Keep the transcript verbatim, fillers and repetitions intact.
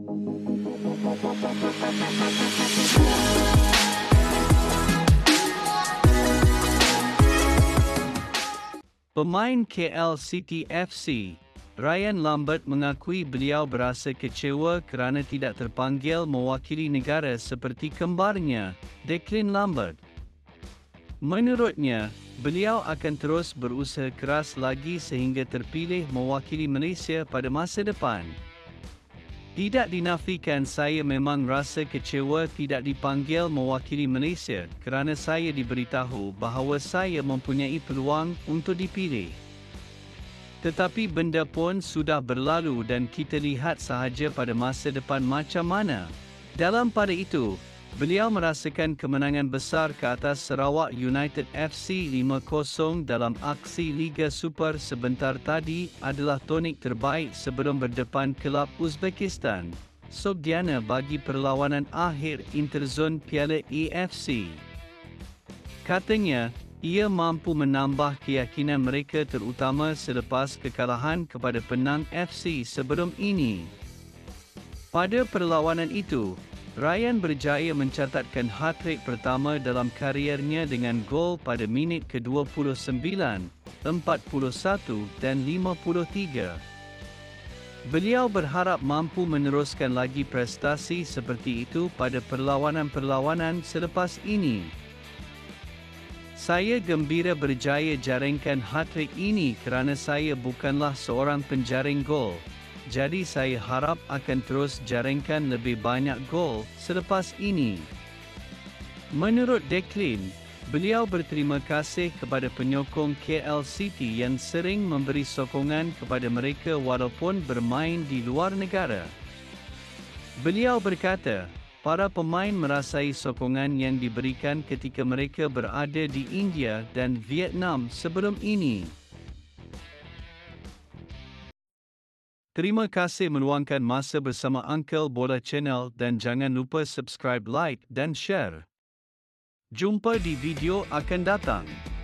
Pemain K L City F C, Ryan Lambert mengakui beliau berasa kecewa kerana tidak terpanggil mewakili negara seperti kembarnya, Declan Lambert. Menurutnya, beliau akan terus berusaha keras lagi sehingga terpilih mewakili Malaysia pada masa depan. Tidak dinafikan, saya memang rasa kecewa tidak dipanggil mewakili Malaysia kerana saya diberitahu bahawa saya mempunyai peluang untuk dipilih. Tetapi benda pun sudah berlalu dan kita lihat sahaja pada masa depan macam mana. Dalam pada itu, beliau merasakan kemenangan besar ke atas Sarawak United F C lima kosong dalam aksi Liga Super sebentar tadi adalah tonik terbaik sebelum berdepan kelab Uzbekistan, Sogdiana bagi perlawanan akhir interzon Piala A F C. Katanya, ia mampu menambah keyakinan mereka terutama selepas kekalahan kepada Penang F C sebelum ini. Pada perlawanan itu, Ryan berjaya mencatatkan hat-trick pertama dalam kariernya dengan gol pada minit ke dua puluh sembilan, empat puluh satu dan lima puluh tiga. Beliau berharap mampu meneruskan lagi prestasi seperti itu pada perlawanan-perlawanan selepas ini. Saya gembira berjaya jaringkan hat-trick ini kerana saya bukanlah seorang penjaring gol. Jadi saya harap akan terus jaringkan lebih banyak gol selepas ini. Menurut Declan, beliau berterima kasih kepada penyokong K L City yang sering memberi sokongan kepada mereka walaupun bermain di luar negara. Beliau berkata, para pemain merasai sokongan yang diberikan ketika mereka berada di India dan Vietnam sebelum ini. Terima kasih meluangkan masa bersama Uncle Bola Channel dan jangan lupa subscribe, like dan share. Jumpa di video akan datang.